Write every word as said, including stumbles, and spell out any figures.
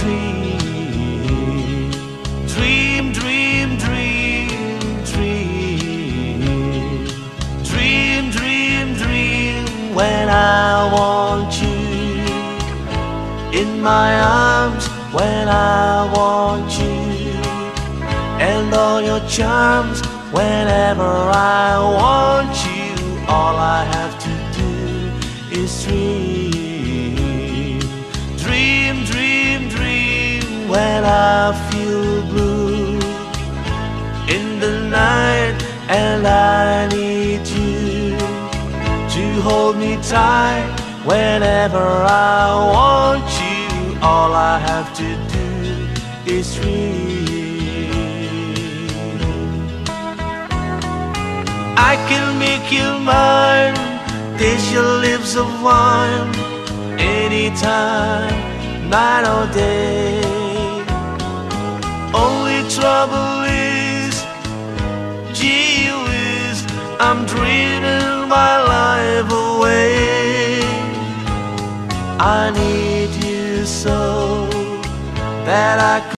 dream, dream, dream, dream, dream, dream, dream, dream. When I want you in my arms, when I want you, and all your charms. Whenever I want you, all I have to do is dream, dream, dream, dream. When I feel blue in the night and I need you to hold me tight. Whenever I want you, all I have to do is dream. I can make you mine, taste your lips of wine, anytime, night or day. Only trouble is, gee whiz, I'm dreaming my life away. I need you so that I could